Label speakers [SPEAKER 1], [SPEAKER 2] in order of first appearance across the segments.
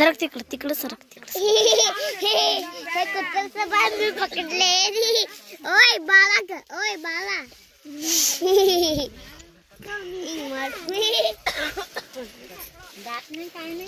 [SPEAKER 1] सरक तिकडे सरक
[SPEAKER 2] कुत्त्याचं बाळ मी पकडले ओय बाला दात नाही काय नाही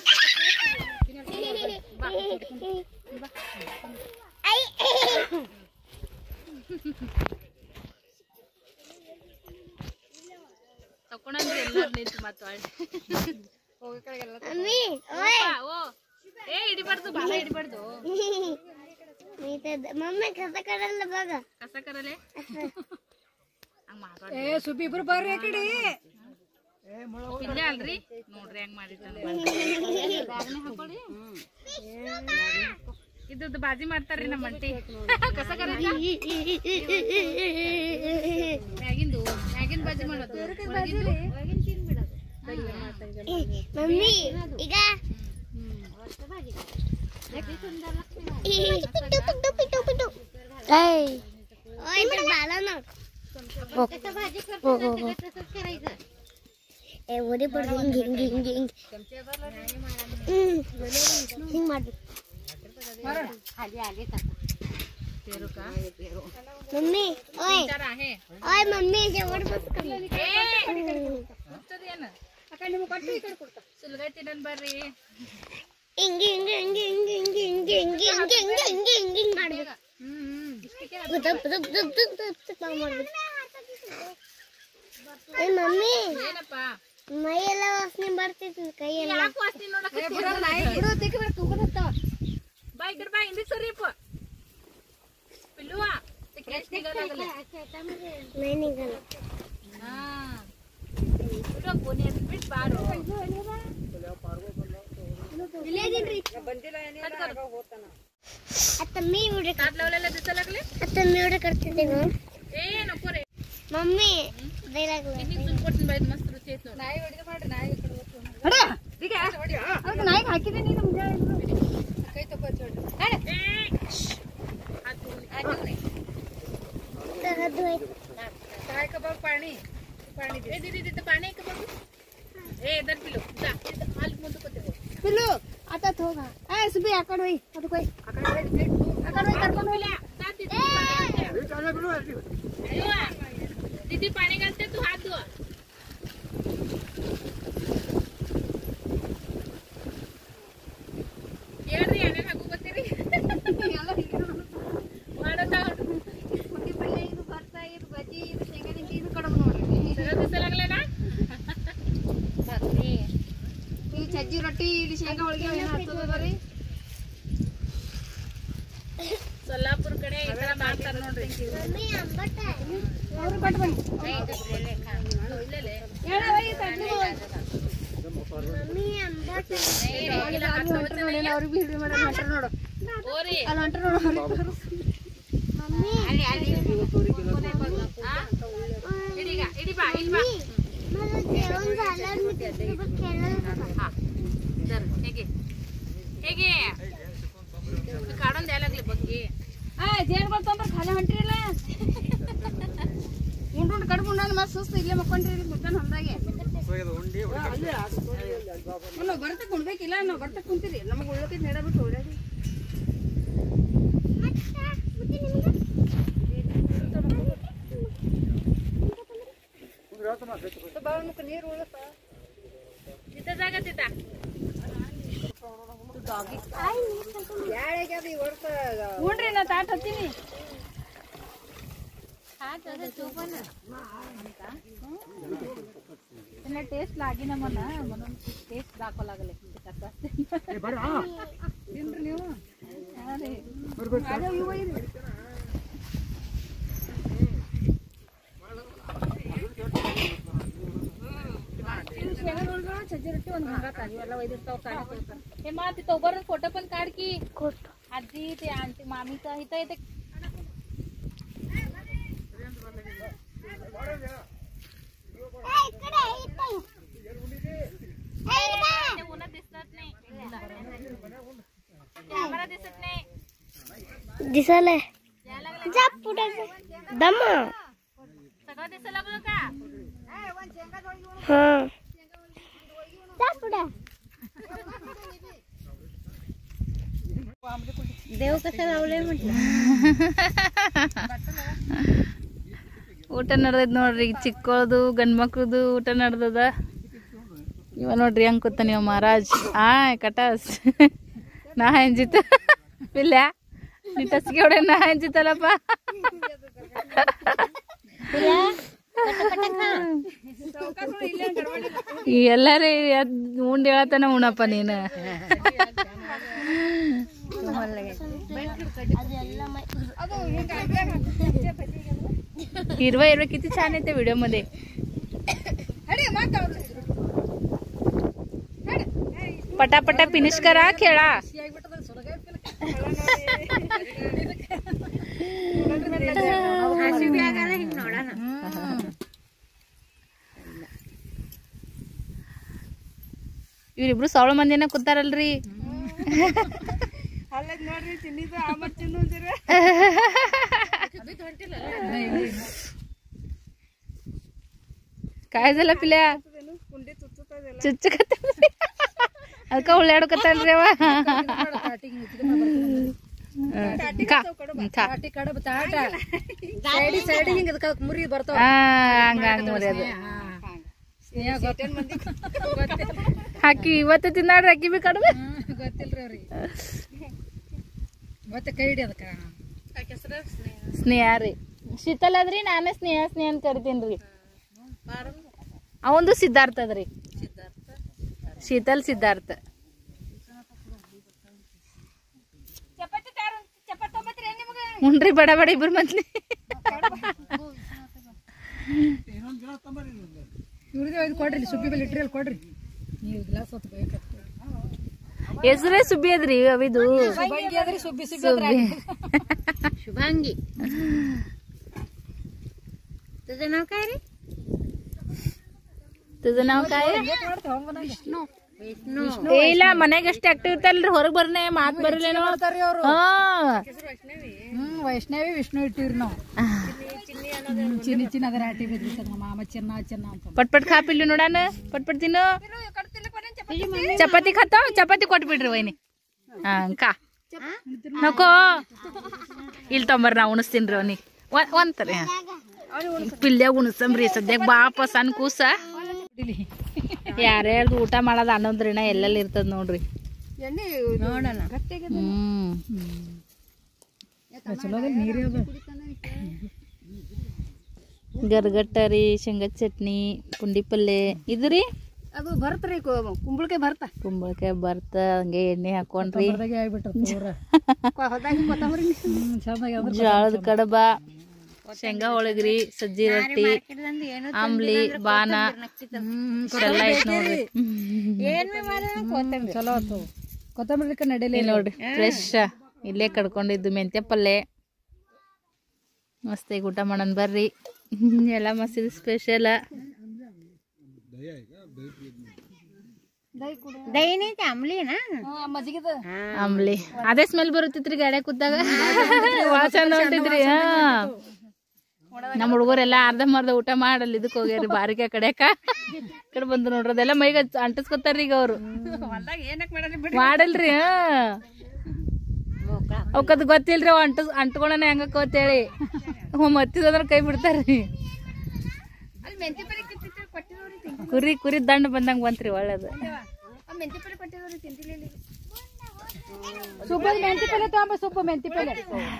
[SPEAKER 2] मम्मी कसं करायला बघा
[SPEAKER 3] कसं करायला
[SPEAKER 4] ಸುಬ್ಬಿಬ್ರು ಬರ್ರಿ ಆ ಕಡೆ
[SPEAKER 3] ಇಲ್ಲೇ ಅಲ್ರಿ ನೋಡ್ರಿ ಹೆಂಗ್ ಮಾಡಿರ್ತಾನೆ ಇದ್ರದ್ದು ಬಾಜಿ ಮಾಡ್ತಾರ್ರಿ ನಮ್ಮ ಅಂಟಿ ಕಸ ಮ್ಯಾಗಿನ್ ಬಾಜಿ ಮಾಡೋದು
[SPEAKER 2] ಮಮ್ಮಿ ಈಗ ओरे पडते हिंग मारते मम्मी ओय ओय मम्मी जेवण बस
[SPEAKER 3] ಸುಲ್ಗಾಯಿ ತಿನ್ನನ್ ಬರ್ರಿ
[SPEAKER 2] ಹಿಂಗ್ ಹಿಂಗ್ ಹಿಂಗ್ ಹಿಂಗ್ ಹಿಂಗ್ ಹಿಂಗ್ ಹಿಂಗ್ ಹಿಂಗ್ ಹಿಂಗ್ ಹಿಂಗ್ ಹಿಂಗ್ ಹಿಂಗ್ ಮಾಡ್ಬೇಕು ಮಮ್ಮಿ
[SPEAKER 3] ಏನಪ್ಪ
[SPEAKER 2] ಮೈ ಎಲ್ಲ ವಾಸನೆ ಬರ್ತೈತಿ ಕೈ ಎಲ್ಲ
[SPEAKER 3] ಯಾಕೆ ವಾಸನೆ ನೋಡಕ್ಕೆ ಬಾ ಈ ಕಡೆ ಬಾ ಹಿಂದಿ ಸರಿಯಪ್ಪ ಪಿಲ್ಲುವಾ
[SPEAKER 2] ನನಗಲ್ಲ
[SPEAKER 3] ಹಾ ಕೊನೆ ಬಿಟ್ಟು ಬಾರು
[SPEAKER 2] आता मी व्हिडिओ
[SPEAKER 3] हात लावलेला दिसा लागले
[SPEAKER 2] आता मी व्हिडिओ करते ते
[SPEAKER 3] ए नको रे
[SPEAKER 2] मम्मी दे लागले
[SPEAKER 3] इन्हीं सुन ಕೊಡ್ತೀನಿ ಬಾಯ್ ಮಸ್ತ್ ರುಚಿ ಐತೆ ನೋಡಿ ನಾಯಿ ಹೊಡಿದ ಮಾಡ್ರಿ ನಾಯಿ
[SPEAKER 4] ಅಡ ಈಗ ಅದಕ್ಕೆ ನಾಯಿ ಹಾಕಿದೆ ನೀನು ಮುಂಜಾನೆ
[SPEAKER 3] ಕೈ ತಪ್ಪ ಚೋಟ ಅಡ ಹಾತು
[SPEAKER 2] तहदु
[SPEAKER 3] काय का बघ पाणी पाणी दे दीदी तिथे पाणी आहे का बघ ए इधर पिलो जा हाल मुंदू कोते
[SPEAKER 4] पिल्लू आता थोगा ए सुबी आकड होई आता कोई
[SPEAKER 3] आकड प्लेट करून पिल्या जा दीदी पाणी घालते तू हात धुवा येरी याने हागू बसते रे वाडता मोठी पल्ले ಇದು ಬರ್ತಾ ಇದು ಬಜ್ಜಿ ಇದು ಶೇಂಗಾನಿಂದ ಇದು ಕಡಬ ನೋಡ್ರಿ ಸರ ದಿಸ लागले ना ಬನ್ನಿ ಈ ಚಜ್ಜಿ ರೊಟ್ಟಿ ಇಲ್ಲಿ ಶೇಂಗಾ ಹೋಳಿಗೆ ಏನು ಹತ್ತೋದರಿ सोलापूर कडे इकडे ಮಾಡ್ತಾರ ನೋಡ್ರಿ
[SPEAKER 2] मम्मी आंबट आहे
[SPEAKER 4] ಅವರು ಕಟ್ ಬನ್ನಿ ಹೇಳವೈ ತಡ್ಲಿ
[SPEAKER 2] मम्मी आंबट
[SPEAKER 4] ಅವ್ರಿಗೆ ವಿಡಿಯೋ ಮಾಡಿ ಹೊಂಟರ ನೋಡು
[SPEAKER 3] ಓರಿ
[SPEAKER 4] ಅಲ್ಲಿ ಹೊಂಟರ ನೋಡು
[SPEAKER 2] मम्मी
[SPEAKER 3] ಅಲ್ಲಿ ಇಡಿಗ ಇಡಿ ಬಾ ಇಲ್ಲಿ ಬಾ
[SPEAKER 2] मला जेवण झालं मी तिच्यासोबत खेळायला
[SPEAKER 3] हा जर ಹೇಗೆ ಹೇಗೆ काढून द्यायला लागले बघी
[SPEAKER 4] ಜೇನುಗಳು ತೊಂದ್ರೆ ಖಾಲಿ ಹೊಂಟ್ರಿಲ್ಲ ಉಂಡು ಕಡ್ಬುಂಡ ಮತ್ತೆ ಸುಸ್ತು ಇಲ್ಲೇ ಮಕ್ಕೊಂಡ್ರಿ ಮುದ್ದನ್ ಹೊಂದಾಗೆ ನಾವು ಬರ್ತಾ ಕುಣ್ಬೇಕಿಲ್ಲ ನಾವು ಬರ್ತಾ ಕುಂತೀರಿ ನಮಗೆ ಉಳ್ಳೋಕೈತಿ ನೆಡಬಿಟ್ಟು ಓಡಾಡಿ ನೀರು ಉಳ್ಳತ್ತ
[SPEAKER 3] तिथं जागा तिथं
[SPEAKER 4] ಉಂಡ್ರಿ ನಾ ತಾಟ್ ಹತ್ತೀನಿ त्यांना टेस्ट लागी ना म्हणा म्हणून टेस्ट दाखवा लागले ತಿನ್ರಿ ನೀವು सज्जी रೊಟ್ಟಿ ಒಂದು ಹಂಗಾತ ಇವೆಲ್ಲ ಒಯ್ದಿರ್ತಾವ ಕಾಣಿ हे मा ते तोबर फोटो पण काढ की आजी ते आंटी मामीचा इथं येते
[SPEAKER 3] उन्हात दिसत नाही कॅमेरा दिसत नाही
[SPEAKER 2] दिसायला जा पुढे दम
[SPEAKER 3] सगळं दिसायला लागलं का
[SPEAKER 2] हा जा पुढे देव कसं लावलंय म्हटलं.
[SPEAKER 4] ಊಟ ನಡ್ದೈತೆ ನೋಡ್ರಿ. ಚಿಕ್ಕಳದು ಗಂಡು ಮಕ್ಳದು ಊಟ ನಡ್ದದ. ಇವ ನೋಡ್ರಿ ಹಂಗೆ ಕೂತ ನೀವು ಮಹಾರಾಜ್ ಕಟಾಸ್ ನಾ ಹೆಂಜಿತ ಇಲ್ಲ ನೀ ಟಸ್ಗೆ ಹೊಡೆ ನಾ ಹೆಂಜಿತಲ್ಲಪ್ಪ. ಎಲ್ಲಾರೇ ಉಂಡು ಹೇಳತ್ತಾನ ಉಣಪ್ಪ ನೀನು. हिरवा हिरवा किती छान येते व्हिडिओ मध्ये. पटापटा फिनिश करा खेळा. ಇವ್ರಿಬ್ರು ಸಾವಳ ಮಂದಿನ ಕೂತಾರಲ್ರಿ. काय झालं पिल्या चुಚ್ಚಕತ್ತ ಅದಕ್ಕ ಉಳ್ಳಾಡಕತ್ತಾನ್ರಿ ಅವ. ಹಾಕಿ ಇವತ್ತು ತಿನ್ನಾಡ್ರಿ ಅಕ್ಕಿ ಬಿ ಕಡಿಮೆ ಗೊತ್ತಿಲ್ರಿ ಅವ್ರಿಗೆ. ಮತ್ತೆ ಕೈ ಹಿಡಿ ಅದಕ್ಕ ಸ್ನೇಹ ರೀ. ಶೀತಲ್ ಅದ್ರಿ ನಾನೇ ಸ್ನೇಹ ಸ್ನೇಹ ಅಂತ ಕರಿತೀನಿ. ಅವಂದು ಸಿದ್ಧಾರ್ಥ ಅದ್ರಿ. ಶೀತಲ್ ಸಿದ್ಧಾರ್ಥ. ಉಂಡ್ರಿ ಬಡ ಬಡ ಇಬ್ರು ಮಂದಿ. ಕೊಡ್ರಿ ಸುಬ್ಬಿ ಬೆಲೆ ಇಟ್ರಿ ಕೊಡ್ರಿ. ನೀವು ಗ್ಲಾಸ್ ಹೆಸರೇ ಸುಬ್ಬಿ ಅದ್ರಿ ಅವಿದು.
[SPEAKER 2] शुभांगी. तुझं नाव काय रे?
[SPEAKER 4] तुझं नाव काय?
[SPEAKER 2] विष्णू.
[SPEAKER 4] ಇಲ್ಲ ಮನೆಗೆ ಅಷ್ಟೇ ಆಕ್ಟಿವ್ ಇರ್ತಾರಲ್ರಿ. ಹೊರಗೆ ಬರ್ನೇ ಮಾತು ಬರಲೇನೋ. ವೈಷ್ಣವಿ ವಿಷ್ಣು ಇಟ್ಟಿವ್ರಿ ನಾವು. ಚಿನ್ನ ಚಿನ್ನ ಅದರ ಆಟಿ ಬಿದ್ದಿರ್ತದ ಮಾಮ ಚೆನ್ನ ಚೆನ್ನ ಅಂತ. ಪಟ್ ಪಟ್ ಖಾಪಿಲ್ರಿ ನೋಡಾನ. ಪಟ್ ಪಟ್ ತಿನ್ನು. ಚಪಾತಿ ಖಾತಾವ ಚಪಾತಿ ಕೊಟ್ಬಿಡ್ರಿ ವೈನಿ. ಕಾ ನಕೋ ಇಲ್ಲಿ ತೊಂಬರ್ ನಾ ಉಣಿಸ್ತೀನ್ರಿ ಅವನಿಗೆ ಒಂದ್ತಾರೆ. ಪಿಲ್ಯಾಗ ಉಣಿಸಂಬ್ರಿ ಸದ್ಯಕ್ಕೆ ಬಾಪ ಸಣ್ಣ ಕೂಸ. ಯಾರ್ಯಾರ್ದು ಊಟ ಮಾಡೋದು ಅನ್ನೋದ್ರಿನ ಎಲ್ಲೆಲ್ಲಿ ಇರ್ತದ ನೋಡ್ರಿ. ಗರ್ಗಟ್ಟ ರೀ, ಶೇಂಗಾ ಚಟ್ನಿ, ಪುಂಡಿ ಪಲ್ಯ ಇದ್ರಿ.
[SPEAKER 2] ಅದು ಬರ್ತ್ರಿ ಕುಂಬಳಕಾಯಿ ಬರ್ತ.
[SPEAKER 4] ಕುಂಬಳಕಾಯಿ ಬರ್ತ ಹಂಗೆ ಎಣ್ಣೆ ಹಾಕೊಂಡ್ರಿ. ಜೋಳದ ಕಡಬ, ಶೇಂಗಾ ಹೋಳಿಗ್ರಿ, ಸಜ್ಜಿ ರೊಟ್ಟಿ, ಆಮ್ಲಿ, ಬಾನ ಎಲ್ಲ ಐತ್ ನೋಡ್ರಿ. ಚಲೋ ಆತು. ಕೊತ್ತಂಬರಿ ನಡೀಲಿ ನೋಡ್ರಿ. ಫ್ರೆಶ್ ಇಲ್ಲೇ ಕಡ್ಕೊಂಡಿದ್ದು ಮೆಂತ್ಯ ಪಲ್ಯ. ಮಸ್ತಾಗಿ ಊಟ ಮಾಡೋಣ ಬರ್ರಿ. ಎಲ್ಲ ಮಸ್ತಿದ್ ಸ್ಪೆಷಲ್. ಆಮ್ಲಿ ಅದೇ ಸ್ಮೆಲ್ ಬರುತ್ತಿತ್ರಿ ಗಾಡ್ಯಾಗ ಕೂತಾಗ. ವಾಸನೆ ಹೊಂಟಿದ್ರಿ. ನಮ್ಮ ಹುಡುಗರೆಲ್ಲ ಅರ್ಧಂಬರ್ಧ ಊಟ ಮಾಡಲ್ಲ ಇದಕ್ ಹೋಗ್ಯಾರಿ ಬಾರಿಕೆ ಕಡೆಕ. ಕಡೆ ಬಂದು ನೋಡ್ರಿ ಅದೆಲ್ಲ ಮೈಗ ಅಂಟಿಸ್ಕೊತಾರ್ರಿ ಈಗ ಅವ್ರು. ಮಾಡಲ್ರಿ. ಅವಕ್ಕದ್ ಗೊತ್ತಿಲ್ರಿ ಅವ್ ಅಂಟ್ಕೊಳನ ಹೆಂಗಕ್ಕ ಅಂತೇಳಿ. ಮತ್ತಿದ್ರ ಕೈ ಬಿಡ್ತಾರ್ರಿ. ಕುರಿ ಕುರಿ ದಂಡ ಬಂದಂಗ ಬಂತ್ರಿ ಒಳ್ಳೇದು. ಮೆಂತಿ ಪಲ್ಯ ತಗೊಂಬ ಸೊಪ್ಪು. ಮೆಂತಿ ಪಲ್ಯ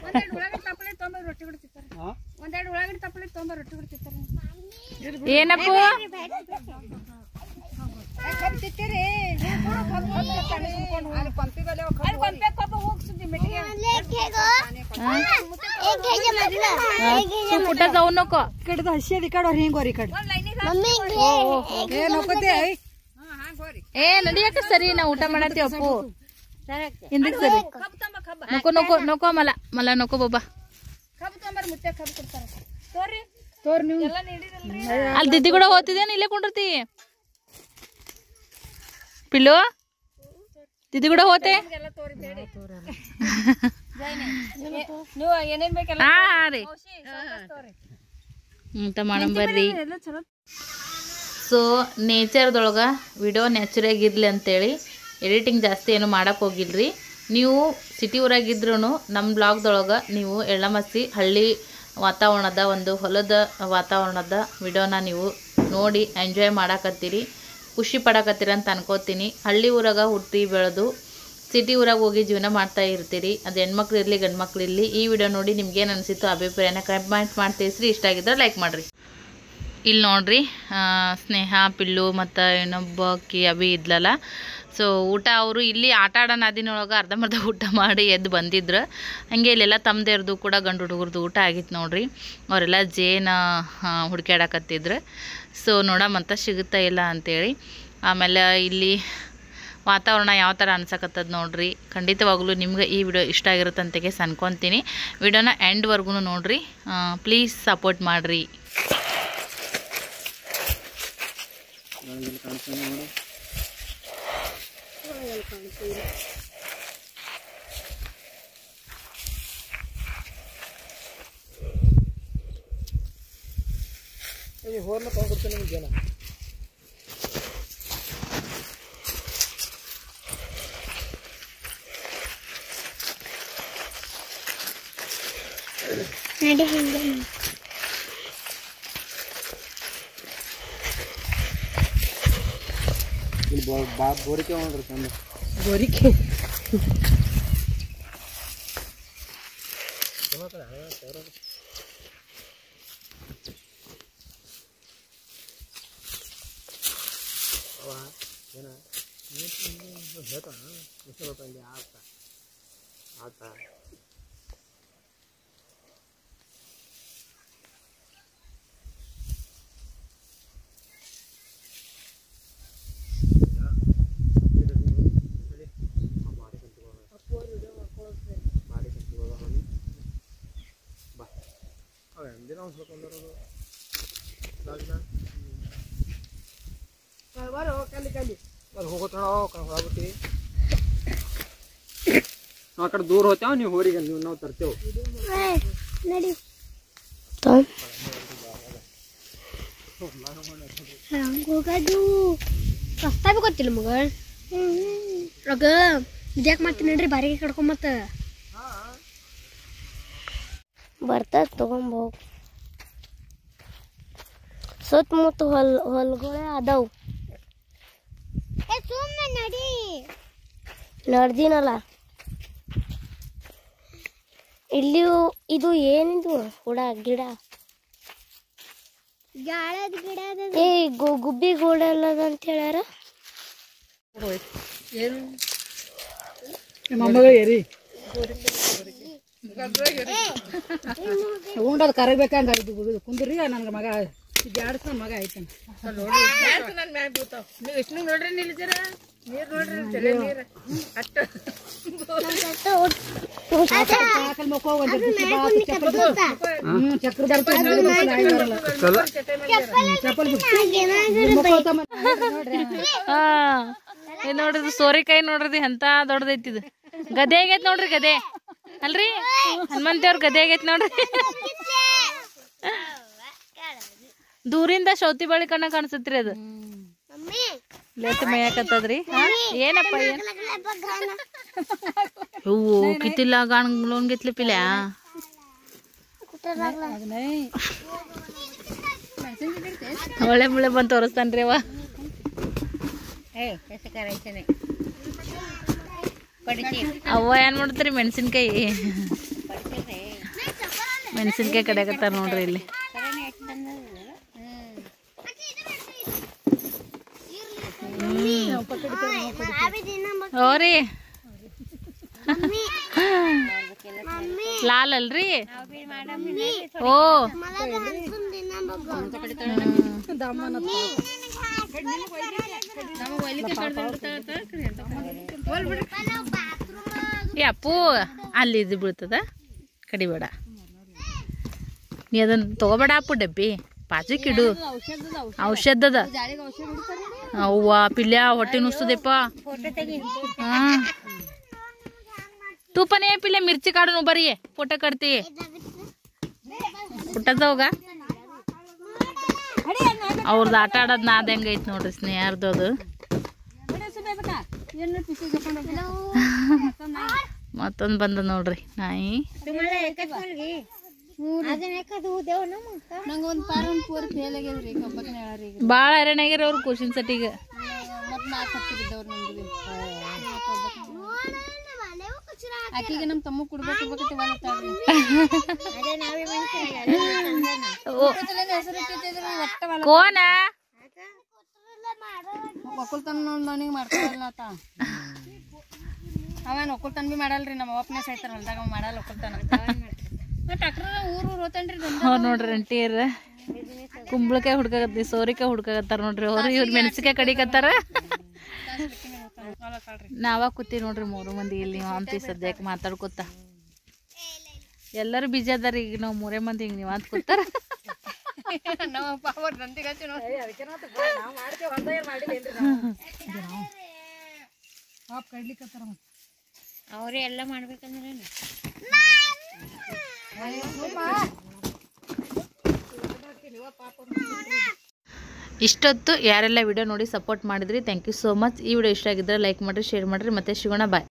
[SPEAKER 4] ಏನಪ್ಪ कुठं जाऊ नको. इकडे हशी इकडे हिंगोरी इकडे ए नडियाಕ ಸರಿ ನಾ ಊಟ ಮಾಡತ್ತೀವಿ ಅಪ್ಪು. ಹಿಂದಕ್ಕೆ ಸರಿ. नको नको नको मला मला नको बाबा. ಅಲ್ಲಿ ದಿದ್ದಿ ಕೂಡ ಹೋಗ್ತಿದ್ದೇನೆ. ಇಲ್ಲೇ ಕೊಂಡಿರ್ತಿ ಪಿಲ್ಲು. ದಿದ್ದಿ ಕೂಡ ಹೋತೆ. ಹಾ ರೀ ಊಟ ಮಾಡಂ ಬರ್ರಿ. ಸೊ ನೇಚರ್ದೊಳಗೆ ವಿಡಿಯೋ ನ್ಯಾಚುರಾಗಿ ಇರಲಿ ಅಂತೇಳಿ ಎಡಿಟಿಂಗ್ ಜಾಸ್ತಿ ಏನು ಮಾಡಕ್ಕೆ ಹೋಗಿಲ್ರಿ. ನೀವು ಸಿಟಿ ಊರಾಗಿದ್ರೂ ನಮ್ಮ ಬ್ಲಾಗ್ದೊಳಗೆ ನೀವು ಎಳ್ಳಮಸಿ ಹಳ್ಳಿ ವಾತಾವರಣದ ಒಂದು ಹೊಲದ ವಾತಾವರಣದ ವಿಡಿಯೋನ ನೀವು ನೋಡಿ ಎಂಜಾಯ್ ಮಾಡಾಕತ್ತೀರಿ, ಖುಷಿ ಪಡಾಕತ್ತೀರಿ ಅಂತ ಅನ್ಕೋತೀನಿ. ಹಳ್ಳಿ ಊರಾಗ ಹುಟ್ಟಿ ಬೆಳೆದು ಸಿಟಿ ಊರಾಗ ಹೋಗಿ ಜೀವನ ಮಾಡ್ತಾ ಇರ್ತೀರಿ. ಅದು ಹೆಣ್ಮಕ್ಳು ಇರಲಿ ಗಂಡು ಮಕ್ಳು ಇರಲಿ. ಈ ವಿಡಿಯೋ ನೋಡಿ ನಿಮ್ಗೇನು ಅನಿಸಿತ್ತು ಅಭಿಪ್ರಾಯನ ಕಮೆಂಟ್ ಮಾಡಿ ತಿಳಿಸ್ರಿ. ಇಷ್ಟ ಆಗಿದ್ರೆ ಲೈಕ್ ಮಾಡಿರಿ. ಇಲ್ಲಿ ನೋಡ್ರಿ ಸ್ನೇಹ, ಪಿಲ್ಲು ಮತ್ತು ಇನ್ನೊಬ್ಬಕಿ ಅಭಿ ಇದ್ಲಲ್ಲ. ಸೊ ಊಟ ಅವರು ಇಲ್ಲಿ ಆಟ ಆಡೋ ನಾದಿನೊಳಗೆ ಅರ್ಧಂಬರ್ಧ ಊಟ ಮಾಡಿ ಎದ್ದು ಬಂದಿದ್ರು. ಹಾಗೆ ಇಲ್ಲೆಲ್ಲ ತಮ್ಮದೇರ್ದು ಕೂಡ ಗಂಡು ಹುಡುಗರದು ಊಟ ಆಗಿತ್ತು ನೋಡ್ರಿ. ಅವರೆಲ್ಲ ಜೇನು ಹುಡುಕ್ಯಾಡಕತ್ತಿದ್ರು. ಸೊ ನೋಡಮಂತ ಸಿಗುತ್ತಾ ಇಲ್ಲ ಅಂಥೇಳಿ. ಆಮೇಲೆ ಇಲ್ಲಿ ವಾತಾವರಣ ಯಾವ ಥರ ಅನ್ಸಕತ್ತದ ನೋಡ್ರಿ. ಖಂಡಿತವಾಗ್ಲೂ ನಿಮ್ಗೆ ಈ ವಿಡಿಯೋ ಇಷ್ಟ ಆಗಿರುತ್ತೆ ಅಂತೆಗೆ ಅನ್ಕೊತೀನಿ. ವಿಡಿಯೋನ ಎಂಡ್ವರೆಗೂ ನೋಡ್ರಿ. ಪ್ಲೀಸ್ ಸಪೋರ್ಟ್ ಮಾಡಿರಿ.
[SPEAKER 2] ನಡಿ ಹಿಂಗೆ
[SPEAKER 1] ಗೋರಿಕೆ ನೋಡ್ರಿ ಚಂದ.
[SPEAKER 3] ಗೋರಿಕೆ
[SPEAKER 1] ಆ ಕಡೆ ದೂರ ಹೋಗ್ತೇವ, ನೀವು ಹೋರಿಗೆ ನಾವು ತರ್ತೇವೆ.
[SPEAKER 2] ನಡಿ ಹೋಗೋದು ರಸ್ತಾ ಬಿ ಗೊತ್ತಿಲ್ಲ ಮಗ. ಆಗ ಇದ್ಯಾಕೆ ಮಾಡ್ತೀನಿ ನಡ್ರಿ ಬಾರಿಗೆ ಕಡ್ಕೊಂಬತ್ತ ಬರ್ತದ ತಗೊಂಬೋಗ್. ಸುತ್ತಮುತ್ತ ಹೊಲ್ಗಳೇ ಅದಾವು. ಸುಮ್ಮನೆ ನಡಿ ನಡ್ದಿನಲ್ಲ. ಇಲ್ಲಿ ಇದು ಏನಿದು ಹುಡ ಗಿಡ ಏ ಗುಬ್ಬಿ ಗೋಡ ಅಲ್ಲದ ಅಂತ ಹೇಳ್ಯಾರ.
[SPEAKER 3] ಉಂಡದ್ ಕರಬೇಕಂಗ ಕುಂದ್ರಿ ನನ್ಗ ಮಗ ಜಾಡ್ಸ ಮಗ ಐತನ ನೋಡ್ರಿ ನಿಲ್ಜರ ನೀರ್ ನೋಡ್ರಿ ಚಲೋ ನೀರ್ ಅಟ್ಟ
[SPEAKER 4] ನೋಡ್ರಿ ಸೋರೆಕಾಯಿ ನೋಡ್ರಿ ಎಂತ ದೊಡ್ಡದೈತಿದ್. ಗದೆ ಆಗೈತ್ ನೋಡ್ರಿ, ಗದೆ ಅಲ್ರಿ ಹನುಮಂತೇವ್ರ ಗದೆ ಆಗೈತ್ ನೋಡ್ರಿ. ದೂರಿಂದ ಶೌತಿ ಬಳಿ ಕಣ್ಣ ಕಾಣಿಸತ್ರಿ ಅದು. ಲೇಟ್ ಮೇಯಕತ್ತದ್ರಿ. ಏನಪ್ಪ ಹೂವು ಕಿತ್ತಿಲ್ಲ ಗಾಣ್ ಗಿತ್ಲಿ ಪಿಲ್ಯ ಒಳ್ಳೆ ಮುಳೆ ಬಂದು ತೋರಿಸ್ತಾನ್ರಿ ಅವ. ಅವ್ವ ಏನ್ ಮಾಡ್ತಾರಿ ಮೆಣಸಿನ್ಕಾಯಿ ಕಡಿಯಾಕತ್ತಾರ ನೋಡ್ರಿ ಇಲ್ಲಿ. ಹೋರಿ ಲಾಲ್ ಅಲ್ರಿ. ಓ ಅಪ್ಪು ಅಲ್ಲಿ ಇದು ಬೀಳ್ತದ, ಕಡಿಬೇಡ ನೀ ಅದನ್ನ ತಗೋಬೇಡ ಅಪ್ಪು. ಡಬ್ಬಿ ಪಾಚಿಕಿಡು, ಔಷಧದ. ಅವ್ವ ಪಿಲ್ಯ ಹೊಟ್ಟೆ ನುಸ್ತದಪ್ಪ. ತೂಪನೇ ಪಿಲ್ಯ ಮಿರ್ಚಿ ಕಾಡು ಬರೀ ಫೋಟೋ ಕಡ್ತಿ ಪುಟ್ಟದವಾಗ ಅವ್ರದ್ದು ಆಟ ಆಡೋದು ನಾದ ಹೆಂಗೈತಿ ನೋಡ್ರಿ ಸ್ನೇಹರ್ದು. ಅದು ಮತ್ತೊಂದು ಬಂದ ನೋಡ್ರಿ ನಾಯಿ. ಭಾಳ ಹೈರಾಣ ಆಗ್ಯಾರ ಅವ್ರು ಕೋಶಿನ್ ಸಟಿಗೆ.
[SPEAKER 3] ಆಕಿಗೆ ನಮ್ಮ ತಮ್ಮ ಕುಡ್ಬೇಕು
[SPEAKER 4] ಕೋನ
[SPEAKER 3] ಒಕ್ಕಲ್ತನ ಮನಿಗೆ ಮಾಡ್ಕೊಳಲ್ಲ ಆತ. ಅವೇನು ಒಕ್ಕಲ್ತನ ಬಿ ಮಾಡಲ್ರಿ, ನಮ್ಮ ಅಪ್ಪನೇ ಸಾಯ್ತಾರ ಹೊಲ್ದಾಗ ಮಾಡಲ್ಲ ಒಕ್ಕಲ್ತನ. ಟ್ಯಾಕ್ಟರ್ ಊರು ಹೋತನ್ರಿ.
[SPEAKER 4] ಅವ್ರು ನೋಡ್ರಿ ಅಂಟಿಯರ ಕುಂಬಳಕಾಯಿ ಹುಡ್ಕಾಗತ್ತಿ, ಸೋರಿಕಾಯಿ ಹುಡ್ಕಾಗತ್ತಾರ ನೋಡ್ರಿ. ಅವ್ರು ಇವ್ರು ಮೆಣಸಿಕಾಯಿ ಕಡಿಕತ್ತಾರ. ನಾವ ಕೂತಿ ನೋಡ್ರಿ 3 ಮಂದಿ ಇಲ್ಲಿ ಅಂತೀವಿ ಸದ್ಯಕ್ಕೆ ಮಾತಾಡ್ಕೊತ. ಎಲ್ಲರೂ ಬಿಜಿ ಅದಾರ ಈಗ. ನಾವು 3 ಮಂದಿ ಹಿಂಗೆ ನೀವು ಅಂತ ಕೂತಾರ.
[SPEAKER 2] ಅವ್ರೇ ಎಲ್ಲ ಮಾಡ್ಬೇಕಂದ್ರೆ
[SPEAKER 4] ಇಷ್ಟೊತ್ತು ಯಾರೆಲ್ಲ ವಿಡಿಯೋ ನೋಡಿ ಸಪೋರ್ಟ್ ಮಾಡಿದ್ರಿ ಥ್ಯಾಂಕ್ ಯು ಸೋ ಮಚ್. ಈ ವಿಡಿಯೋ ಇಷ್ಟ ಆಗಿದ್ರೆ ಲೈಕ್ ಮಾಡಿರಿ, ಶೇರ್ ಮಾಡಿರಿ. ಮತ್ತೆ ಸಿಗೋಣ, ಬಾಯ್.